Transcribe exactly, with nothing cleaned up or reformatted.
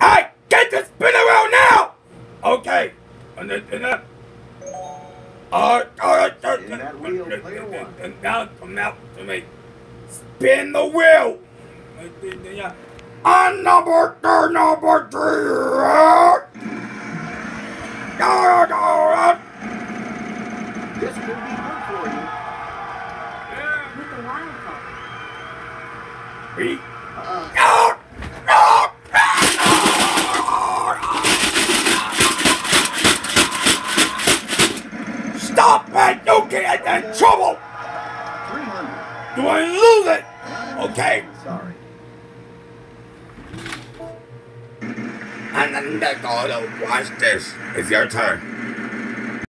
I get to spin around now! Okay. And then, and then. Uh, uh, uh, In that wheel, player one. and now come out to me. Spin the wheel! On number three, number three! This could be good for you. With the wild card. Me? Uh-oh. Stop it! You get in trouble! three hundred. You want to lose it? Okay. Sorry. And then they're gonna watch this. It's your turn.